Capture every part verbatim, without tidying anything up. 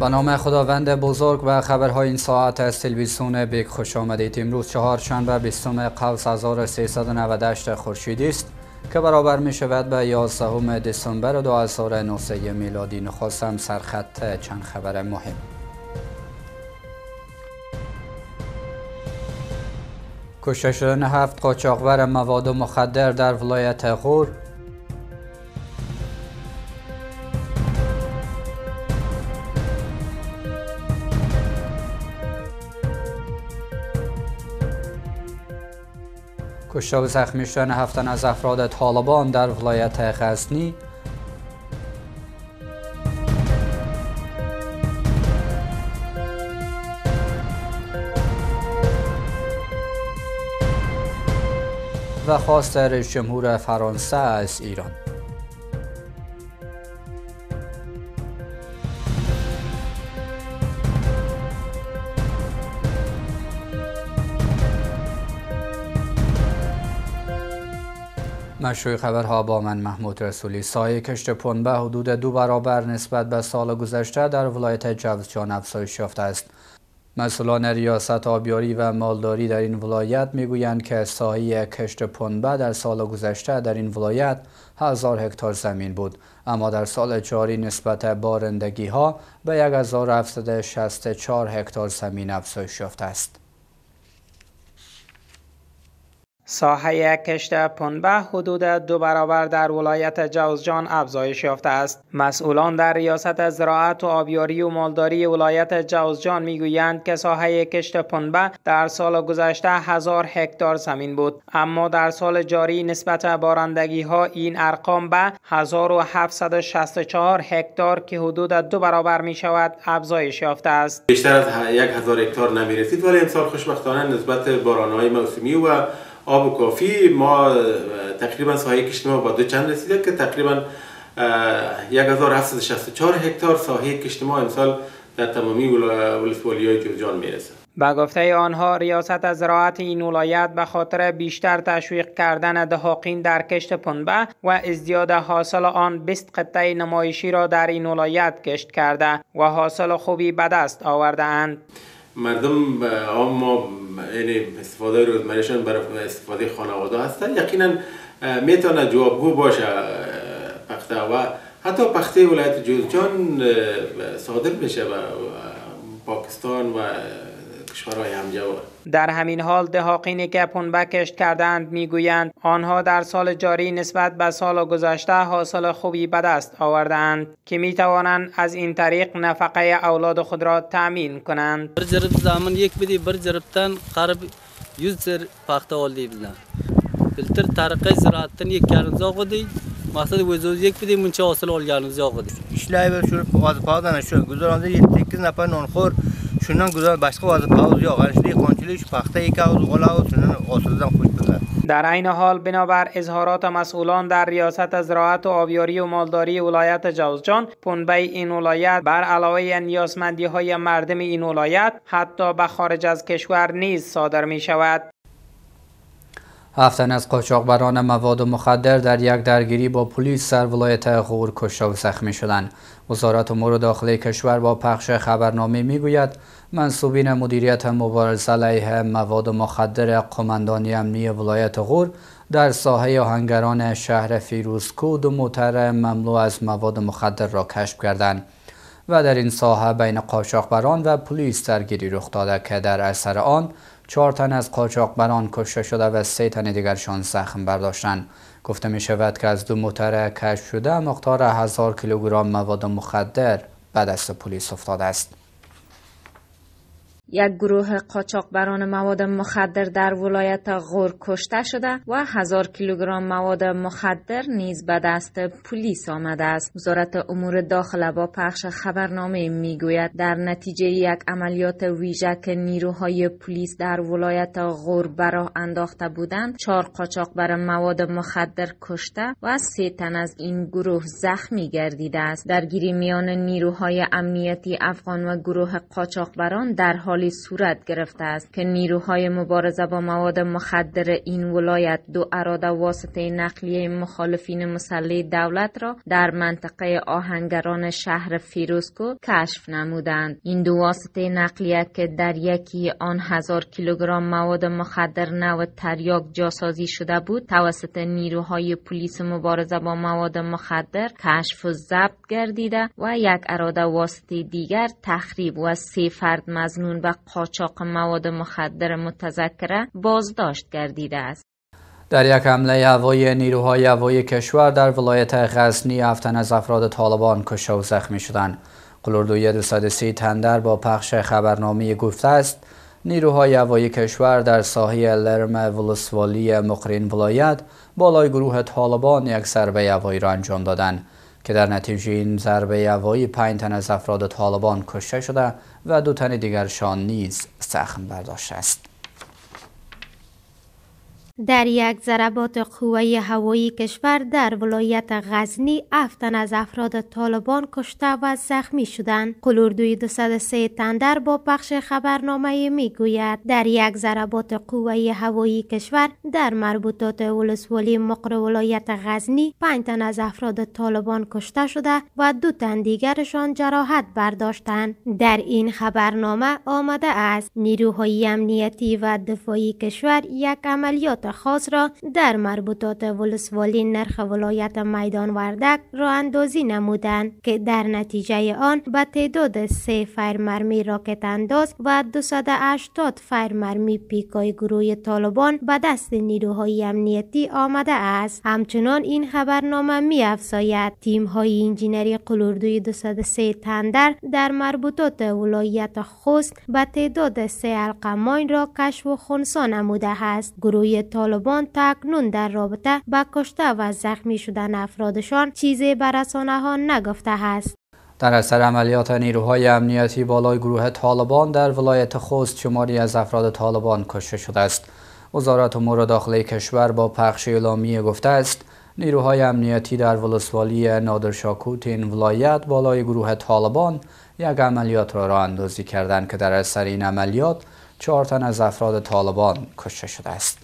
به نام خداوند بزرگ و خبرهای این ساعت از تلویزیون بیگ خوش آمدید. امروز چهارشنبه بیستم قوس هزار و سیصد و نود و هشت خورشیدی است که برابر می شود به یازدهم دسامبر دو هزار و نه میلادی. نخستم سرخط چند خبر مهم. کشته شدن هفت قاچاقبر مواد مخدر در ولایت غور. کشته و زخمی شدن هفت تن از افراد طالبان در ولایت غزنی. و خواست رئیس جمهور فرانسه از ایران. مشروع خبرها با من محمود رسولی. سایه کشت پنبه حدود دو برابر نسبت به سال گذشته در ولایت جوزجان افزایش یافته است. مسئولان ریاست آبیاری و مالداری در این ولایت میگویند که سایه کشت پنبه در سال گذشته در این ولایت هزار هکتار زمین بود، اما در سال جاری نسبت بارندگی ها به هزار و هفتصد و شصت و چهار هکتار زمین افزایش یافته است. ساحه کشت پنبه حدود دو برابر در ولایت جوزجان افزایش یافته است. مسئولان در ریاست زراعت و آبیاری و مالداری ولایت جوزجان میگویند که ساحه کشت پنبه در سال گذشته هزار هکتار زمین بود، اما در سال جاری نسبت بارندگی ها این ارقام به هزار و هفتصد و شصت و چهار هکتار که حدود دو برابر می شود افزایش یافته است. بیشتر از یک هزار هکتار نمی رسید، ولی امسال خوشبختانه نسبت بارانهای موسمی و آب کافی ما تقریبا ساحه کشت ما با دو چند رسیده که تقریبا یک هزار و هفتصد و شصت و چهار هکتار ساحه کشت ما امسال در تمامی ولسوالی‌های جوزجان میرسه. با گفته آنها ریاست زراعت این ولایت به خاطر بیشتر تشویق کردن دهاقین در کشت پنبه و ازدیاد حاصل آن بیست قطعه نمایشی را در این ولایت کشت کرده و حاصل خوبی به دست آورده اند. مردم اما یعنی استفاده روزمرهشان برای استفاده خانواده هست، یقینا میتونه جوابگو باشه پخته و حتی پخته ولایت جوزجان صادر بشه و پاکستان و کشورهای همجوار. در همین حال دهاقینی که پنبه کشت کردند میگویند آنها در سال جاری نسبت به سال گذشته حاصل خوبی به دست آوردند که میتوانند از این طریق نفقه اولاد خود را تامین کنند. بر جرب زمان یک بدی بر جربتن قرب yüz سر پخته آلدی بودن. فیلتر طریقه زراعتن یک کارنزا قدی مقصد وزوز یک بدی منچه حاصل آلگارنزا قدی. işler ve şu vazifelerden şu güzel yedi sekiz nafar nonxor şundan güzel başka vazifeler yok. Yani şu konçili şu pakta iki ağız ola o şundan asıldan خوش بزن. در عین حال بنابر اظهارات مسئولان در ریاست زراعت و آبیاری و مالداری ولایت جوزجان، پنبه این ولایت بر علاوه نیازمندی های مردم این ولایت حتی به خارج از کشور نیز صادر می شود. هفت تن از قاچاقبران مواد مخدر در یک درگیری با پلیس در ولایت غور کشته و زخمی شدند. وزارت امور داخلی کشور با پخش خبرنامه میگوید منصوبین مدیریت مبارزه علیه مواد مخدر قماندانی امنی ولایت غور در ساحه آهنگران شهر فیروزکو دو موتر مملو از مواد مخدر را کشف کردند و در این ساحه بین قاچاقبران و پلیس درگیری رخ داده که در اثر آن چهار تن از قاچاقبران کشته شده و سه تن دیگرشان زخم برداشتند. گفته می شود که از دو موتر کشف شده مقدار هزار کیلوگرم مواد مخدر به دست پلیس افتاده است. یک گروه قاچاقبران مواد مخدر در ولایت غور کشته شده و هزار کیلوگرم مواد مخدر نیز به دست پلیس آمده است. وزارت امور داخله با پخش خبرنامه میگوید در نتیجه یک عملیات ویژه که نیروهای پلیس در ولایت غور به راه انداخته بودند، چهار قاچاقبر مواد مخدر کشته و سه تن از این گروه زخمی گردیده است. درگیری میان نیروهای امنیتی افغان و گروه قاچاقبران در حال حالی صورت گرفته است که نیروهای مبارزه با مواد مخدر این ولایت دو اراده واسطه نقلیه مخالفین مسلح دولت را در منطقه آهنگران شهر فیروزکو کشف نمودند. این دو واسطه نقلیه که در یکی آن هزار کیلوگرم مواد مخدر نو تریاک جاسازی شده بود توسط نیروهای پلیس مبارزه با مواد مخدر کشف و ضبط گردیده و یک اراده واسطه دیگر تخریب و سه فرد مظنون به قاچاق مواد مخدر متذکره بازداشت گردیده است. در یک حمله هوایی نیروهای هوایی کشور در ولایت غزنی هفت تن از افراد طالبان کشته و زخمی شدند. قلوردوی دویست و سی تندر با پخش خبرنامه گفته است نیروهای هوایی کشور در ساحه لرم ولسوالی مقرین ولایت بالای گروه طالبان یک ضربه هوایی را انجام دادند که در نتیجه این ضربه هوایی پنج تن از افراد طالبان کشته شده و دو تن دیگرشان نیز زخم برداشته است. در یک ضربات قوه هوایی کشور در ولایت غزنی هفت تن از افراد طالبان کشته و زخمی شدند. قلوردوی دویست و سه تندر با پخش خبرنامه میگوید در یک ضربات قوه هوایی کشور در مربوطات ولسوالی مقر ولایت غزنی پنج تن از افراد طالبان کشته شده و دو تن دیگرشان جراحت برداشتند. در این خبرنامه آمده است نیروهای امنیتی و دفاعی کشور یک عملیات خاص را در مربوطات ولسوالی نرخ ولایت میدان وردک را اندازی نمودند که در نتیجه آن به تعداد سه فیر مرمی راکت انداز و دویست و هشتاد فیر مرمی پیکای گروه طالبان به دست نیروهای امنیتی آمده است. همچنان این خبرنامه می افزاید تیم های انجینری قلوردوی دویست و سه تندر در مربوطات ولایت خوست به تعداد سه القماین را کشف و خنثی نموده است. گروه طالبان تاکنون در رابطه با کشته و زخمی شدن افرادشان چیزی به رسانه ها نگفته است. در اثر عملیات نیروهای امنیتی بالای گروه طالبان در ولایت خوست شماری از افراد طالبان کشته شده است. وزارت امور داخلی کشور با پخش اعلامیه گفته است نیروهای امنیتی در ولسوالی نادرشاکوت این ولایت بالای گروه طالبان یک عملیات را راه اندازی کردند که در اثر این عملیات چهار تن از افراد طالبان کشته شده است.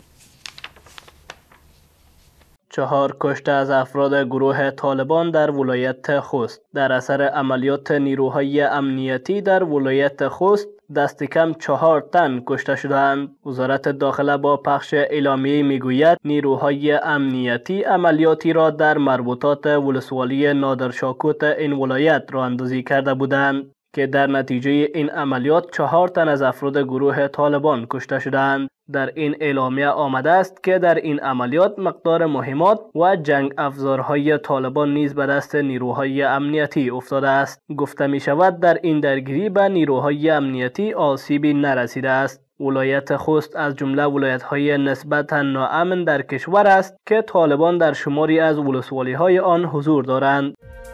چهار کشته از افراد گروه طالبان در ولایت خوست در اثر عملیات نیروهای امنیتی در ولایت خوست دست کم چهار تن کشته شدند. وزارت داخله با پخش اعلامیه میگوید نیروهای امنیتی عملیاتی را در مربوطات ولسوالی نادرشاکوت این ولایت راه اندازی کرده بودند که در نتیجه این عملیات چهار تن از افراد گروه طالبان کشته شدند. در این اعلامیه آمده است که در این عملیات مقدار مهمات و جنگ افزارهای طالبان نیز به دست نیروهای امنیتی افتاده است. گفته می شود در این درگیری به نیروهای امنیتی آسیبی نرسیده است. ولایت خوست از جمله ولایت‌های نسبتاً ناامن در کشور است که طالبان در شماری از ولسوالی‌های آن حضور دارند.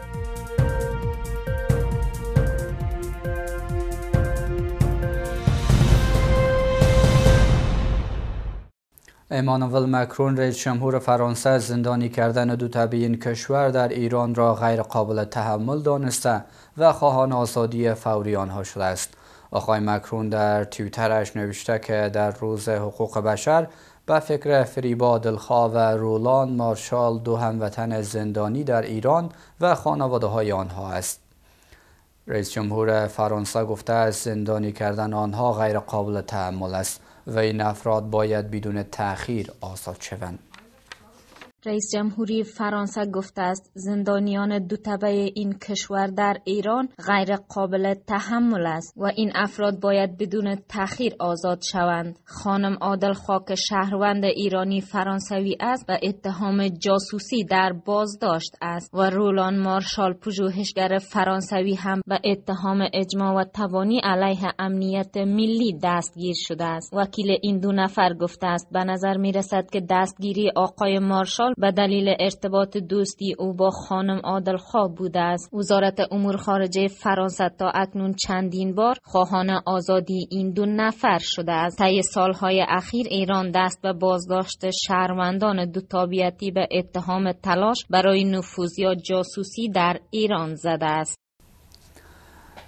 امانوئل مکرون رئیس جمهور فرانسه زندانی کردن دو تبع این کشور در ایران را غیر قابل تحمل دانسته و خواهان آزادی فوری آنها شده است. آقای مکرون در توییترش نوشته که در روز حقوق بشر به فکر فریبا دلخواه و رولان مارشال دو هموطن زندانی در ایران و خانواده های آنها است. رئیس جمهور فرانسه گفته است زندانی کردن آنها غیر قابل تحمل است و این افراد باید بدون تأخیر آزاد شوند. رئیس جمهوری فرانسه گفته است زندانیان دو تبع این کشور در ایران غیر قابل تحمل است و این افراد باید بدون تأخیر آزاد شوند. خانم عادل خاک شهروند ایرانی فرانسوی است و اتهام جاسوسی در بازداشت است و رولان مارشال پژوهشگر فرانسوی هم به اتهام اجماع و توانی علیه امنیت ملی دستگیر شده است. وکیل این دو نفر گفته است به نظر می رسد که دستگیری آقای مارشال به دلیل ارتباط دوستی او با خانم عادل خاک بوده است. وزارت امور خارجه فرانسه تا اکنون چندین بار خواهان آزادی این دو نفر شده است. طی سالهای اخیر ایران دست به بازداشت شهروندان دو تابعیتی به اتهام تلاش برای نفوذ یا جاسوسی در ایران زده است.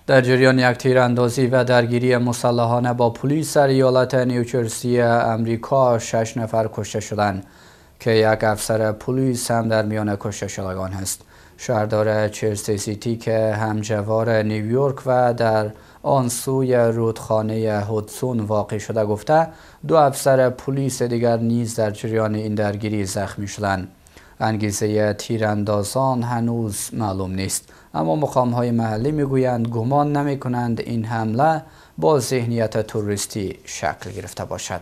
در جریان یک تیراندازی و درگیری مسلحانه با پلیس در ایالت نیوجرسی امریکا شش نفر کشته شدند که یک افسر پلیس هم در میان کشته شدگان است. شهردار چلسی سیتی که همجوار نیویورک و در آن سوی رودخانه هودسون واقع شده گفته دو افسر پلیس دیگر نیز در جریان این درگیری زخمی شدند. انگیزه تیراندازان هنوز معلوم نیست، اما مقام‌های محلی میگویند گمان نمی‌کنند این حمله با ذهنیت تروریستی شکل گرفته باشد.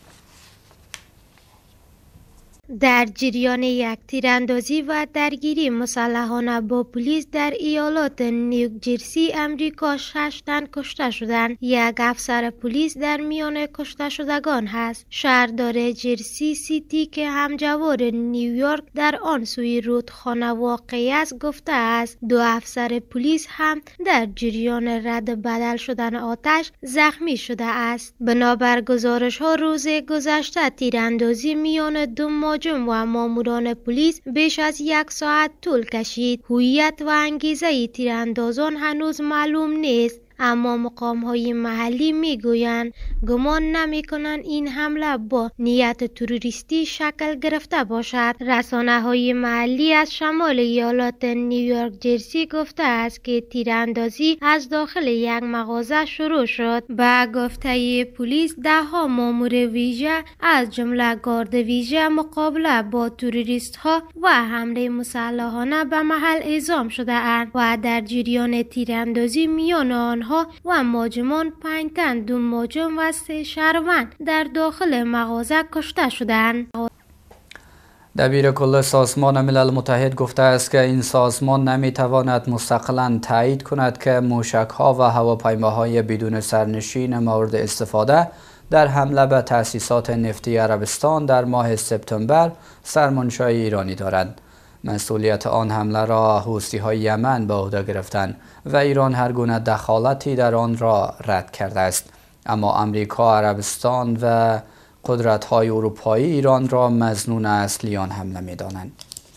در جریان یک تیراندازی و درگیری مسلحانه با پلیس در ایالات نیوجرسی امریکا شش تن کشته شدند. یک افسر پلیس در میان کشته شدگان هست. شهردار جرسی سیتی که همجوار نیویورک در آن سوی رودخانه واقع است گفته است دو افسر پلیس هم در جریان رد بدل شدن آتش زخمی شده است. بنابر گزارش ها روز گذشته تیراندازی میان دو مهاجم و ماموران پلیس بیش از یک ساعت طول کشید. هویت و انگیزه تیراندازان هنوز معلوم نیست، اما مقام‌های محلی میگویند گمان نمی‌کنند این حمله با نیت تروریستی شکل گرفته باشد. رسانه‌های محلی از شمال ایالات نیویورک جرسی گفته است که تیراندازی از داخل یک مغازه شروع شد. به گفته پلیس ده‌ها مامور ویژه از جمله گارد ویژه مقابله با تروریست‌ها و حمله مسلحانه به محل اعزام شده‌اند و در جریان تیراندازی میان آن و مهاجمان پنج تن، دو مهاجم و سه شهروند در داخل مغازه کشته شدند. دبیر کل سازمان ملل متحد گفته است که این سازمان نمیتواند مستقلاً تایید کند که موشک‌ها و هواپیماهای بدون سرنشین مورد استفاده در حمله به تأسیسات نفتی عربستان در ماه سپتامبر سرمنشای ایرانی دارند. مسئولیت آن حمله را حوثی‌های یمن به عهده گرفتند و ایران هر گونه دخالتی در آن را رد کرده است. اما امریکا، عربستان و قدرت‌های اروپایی ایران را مظنون اصلی آن حمله می‌دانند.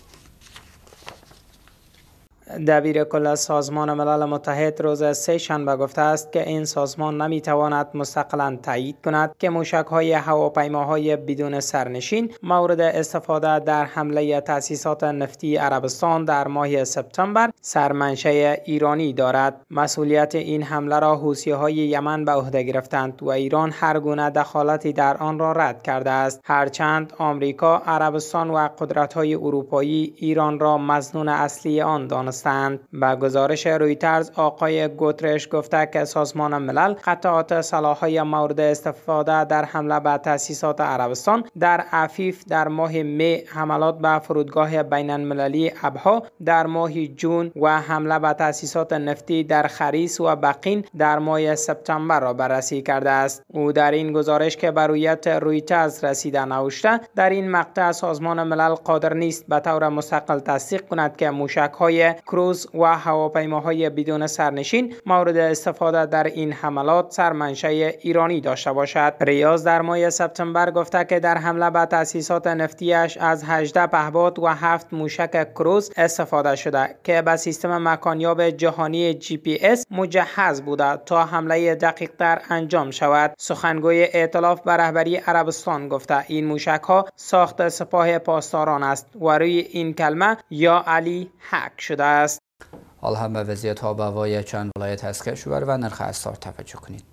دبیر کل سازمان ملل متحد روز سه شنبه گفته است که این سازمان نمیتواند مستقلاً تایید کند که موشک‌های هواپیماهای بدون سرنشین مورد استفاده در حمله تأسیسات نفتی عربستان در ماه سپتامبر سرمنشأ ایرانی دارد. مسئولیت این حمله را حوثی‌های یمن به عهده گرفتند و ایران هر گونه دخالتی در آن را رد کرده است، هرچند آمریکا، عربستان و قدرت‌های اروپایی ایران را مظنون اصلی آن دانستند. با گزارش رویترز آقای گوترش گفته که سازمان ملل قطعات سلاح‌های مورد استفاده در حمله به تأسیسات عربستان در عفیف در ماه می، حملات به فرودگاه بین المللی ابها در ماه جون و حمله به تأسیسات نفتی در خریس و بقین در ماه سپتامبر را بررسی کرده است. او در این گزارش که بر رویت رویترز رسیده نوشته در این مقطع سازمان ملل قادر نیست به طور مستقل تصدیق کند که موشک‌های کروز و هواپیماهای بدون سرنشین مورد استفاده در این حملات سرمنشأ ایرانی داشته باشد. ریاض در ماه سپتامبر گفته که در حمله به تأسیسات نفتیش از هجده پهپاد و هفت موشک کروز استفاده شده که به سیستم مکانیاب جهانی جی پی اس مجهز بوده تا حمله دقیق تر انجام شود. سخنگوی ائتلاف به رهبری عربستان گفته این موشک‌ها ساخت سپاه پاسداران است و روی این کلمه یا علی حق شده است. حال هم به وضعیت آب و هوای چند ولایت از کشور و نرخ اسعار توجه کنید.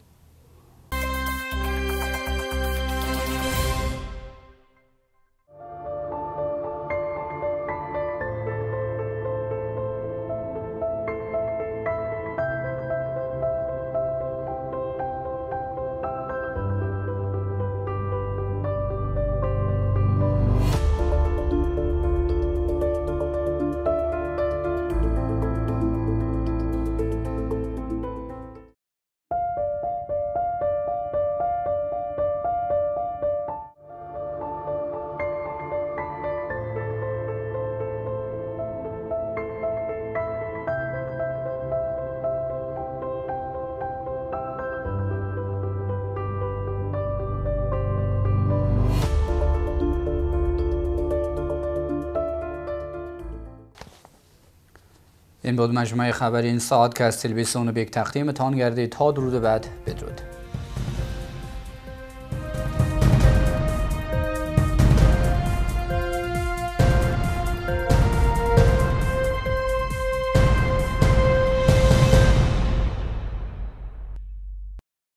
این بود مجموعه خبری این ساعت که از تلویزیون بیک تقدیمتان گردید. تا درود بعد، بدرود.